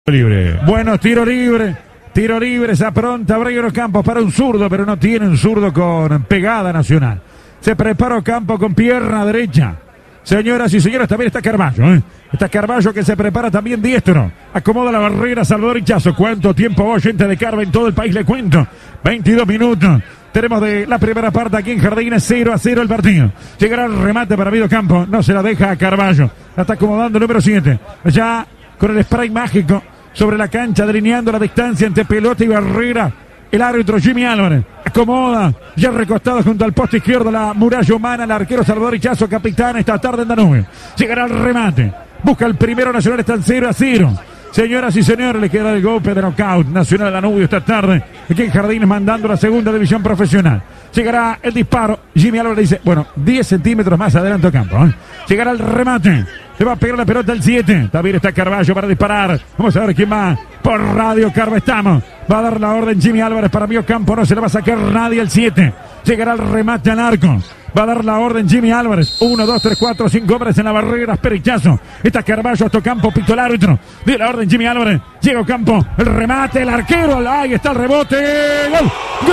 libre. Bueno, tiro libre, se apronta Breiro Campos para un zurdo, pero no tiene un zurdo con pegada Nacional. Se prepara Campos con pierna derecha. Señoras y señores, también está Carballo, Está Carballo que se prepara también diestro. Acomoda la barrera Salvador Hichazo. ¿Cuánto tiempo va gente de Carva en todo el país? Le cuento. 22 minutos. Tenemos de la primera parte aquí en Jardines, 0-0 el partido. Llegará el remate para Breiro Campos. No se la deja a Carballo. La está acomodando el número 7. Ya con el spray mágico sobre la cancha, delineando la distancia entre pelota y barrera. El árbitro Jimmy Álvarez acomoda, ya recostado junto al poste izquierdo, la muralla humana, el arquero Salvador Hichazo, capitán esta tarde en Danubio. Llegará el remate, busca el primero Nacional, está en 0-0. Señoras y señores, le queda el golpe de knockout Nacional de Danubio esta tarde, aquí en Jardines, mandando la segunda división profesional. Llegará el disparo, Jimmy Álvarez dice, bueno, 10 centímetros más adelante a campo. Llegará el remate, le va a pegar la pelota el 7. También está Carballo para disparar. Vamos a ver quién va. Por Radio Carva estamos. Va a dar la orden Jimmy Álvarez para Mío Campo. No se le va a sacar nadie el 7. Llegará el remate al arco. Va a dar la orden Jimmy Álvarez. 1, 2, 3, 4, 5 hombres en la barrera. Perichazo. Está Carballo hasta Campo. Pito el árbitro. Dio la orden Jimmy Álvarez. Llega Campo. El remate. El arquero. Ahí está el rebote. ¡Gol! ¡Gol!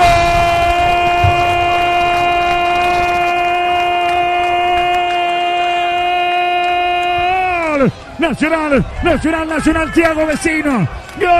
Nacional, Thiago Vecino.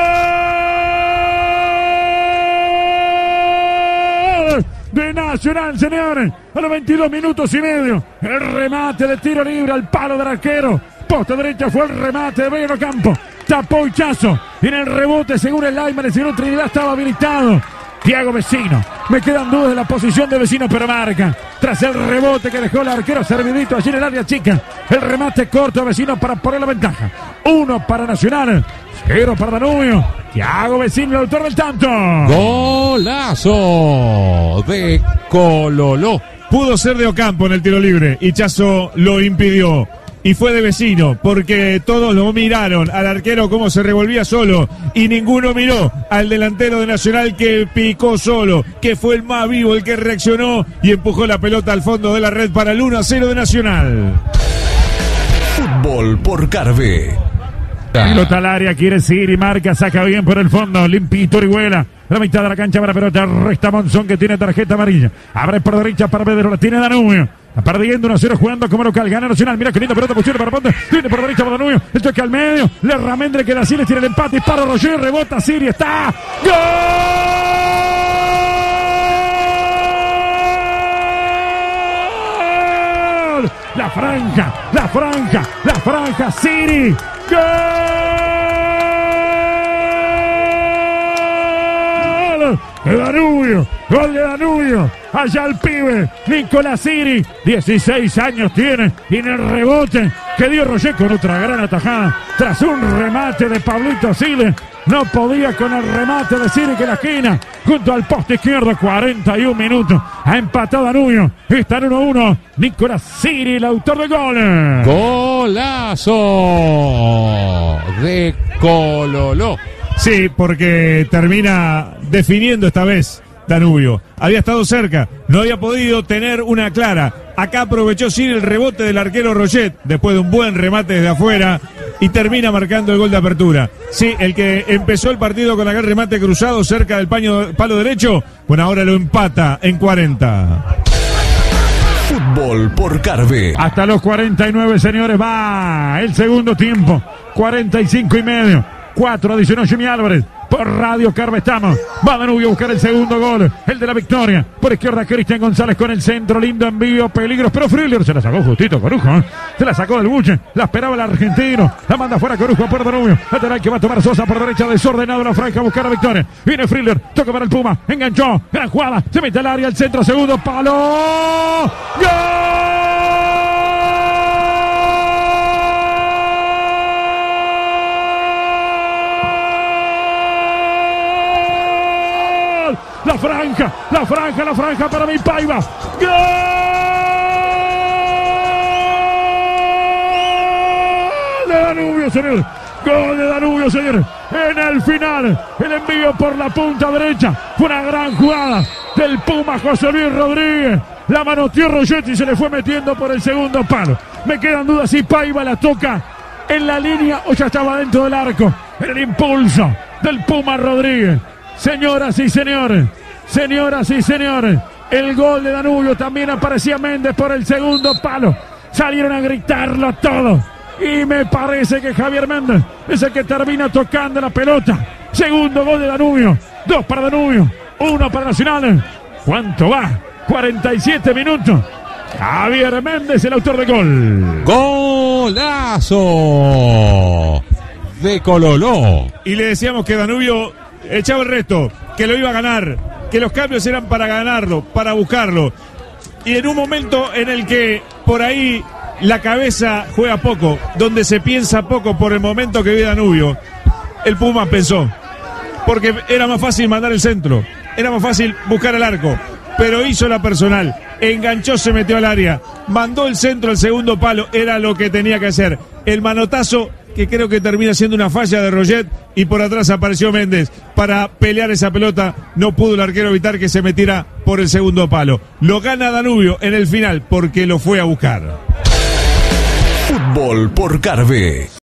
¡Gol! De Nacional, señores. A los 22 minutos y medio. El remate de tiro libre al palo del arquero. Posta derecha fue el remate de Breiro Campos. Tapó Hichazo. Y en el rebote, según el Ayman, el señor Trinidad estaba habilitado. Thiago Vecino. Me quedan dudas de la posición de Vecino, pero marca. Tras el rebote que dejó el arquero servidito allí en el área chica. El remate corto de Vecino para poner la ventaja. 1 para Nacional, 0 para Danubio. Thiago Vecino, el autor del tanto. Golazo de Cololó. Pudo ser de Ocampo en el tiro libre. Hichazo lo impidió. Y fue de Vecino, porque todos lo miraron al arquero cómo se revolvía solo y ninguno miró al delantero de Nacional que picó solo, que fue el más vivo, el que reaccionó y empujó la pelota al fondo de la red para el 1-0 de Nacional. Fútbol por Carve. Pelota al área, quiere Siri, marca, saca bien por el fondo, limpito Orihuela. La mitad de la cancha para pelota, resta Monzón que tiene tarjeta amarilla. Abre por derecha para Pedro, la tiene Danubio. Está perdiendo 1-0 jugando como local. Gana Nacional. Mira qué linda pelota posible para Ponte. Tiene por derecha para Danubio. El toque al medio. Le Ramendre que da Siri. Tira el empate. Dispara Roger. Rebota Siri. Está. ¡Gol! La franja. Siri. ¡Gol! Gol de Danubio. Allá el pibe, Nicolás Siri, 16 años tiene, y en el rebote que dio Roger con otra gran atajada, tras un remate de Pablito Siles, no podía con el remate de Siri que la esquina, junto al poste izquierdo, 41 minutos, ha empatado Danubio, está en 1-1, Nicolás Siri, el autor del gol. Golazo de Cololó. Sí, porque termina definiendo esta vez Danubio. Había estado cerca, no había podido tener una clara. Acá aprovechó Siri el rebote del arquero Roget, después de un buen remate desde afuera, y termina marcando el gol de apertura. Sí, el que empezó el partido con aquel remate cruzado cerca del palo derecho, bueno, ahora lo empata en 40. Fútbol por Carve. Hasta los 49, señores, va el segundo tiempo. 45 y medio. 4 adicionó Jimmy Álvarez. Por Radio Carva estamos. Va Danubio a buscar el segundo gol. El de la victoria. Por izquierda Cristian González con el centro. Lindo envío. Peligros. Pero Friller se la sacó justito Corujo. Se la sacó del buche. La esperaba el argentino. La manda fuera Corujo por Danubio. Lateral que va a tomar Sosa por derecha. Desordenado la franja a buscar la victoria. Viene Friller. Toca para el Puma. Enganchó. Gran jugada. Se mete al área. El centro. Segundo palo. ¡Gol! La franja para mi Paiva. ¡Gol! De Danubio, señor. Gol de Danubio, señor. En el final, el envío por la punta derecha. Fue una gran jugada del Puma José Luis Rodríguez. La manoteó Rogetti y se le fue metiendo por el segundo palo. Me quedan dudas si Paiva la toca en la línea o ya estaba dentro del arco. En el impulso del Puma Rodríguez. Señoras y señores, el gol de Danubio. También aparecía Méndez por el segundo palo. Salieron a gritarlo todos. Y me parece que Javier Méndez es el que termina tocando la pelota. Segundo gol de Danubio. 2 para Danubio, 1 para Nacional. ¿Cuánto va? 47 minutos. Javier Méndez, el autor del gol. Golazo de Cololó. Y le decíamos que Danubio echaba el resto, que lo iba a ganar, que los cambios eran para ganarlo, para buscarlo. Y en un momento en el que por ahí la cabeza juega poco, donde se piensa poco por el momento que vive Danubio, el Puma pensó, porque era más fácil mandar el centro, era más fácil buscar el arco, pero hizo la personal, enganchó, se metió al área, mandó el centro al segundo palo, era lo que tenía que hacer. El manotazo, que creo que termina siendo una falla de Roget, y por atrás apareció Méndez para pelear esa pelota. No pudo el arquero evitar que se metiera por el segundo palo. Lo gana Danubio en el final porque lo fue a buscar. Fútbol por Carve.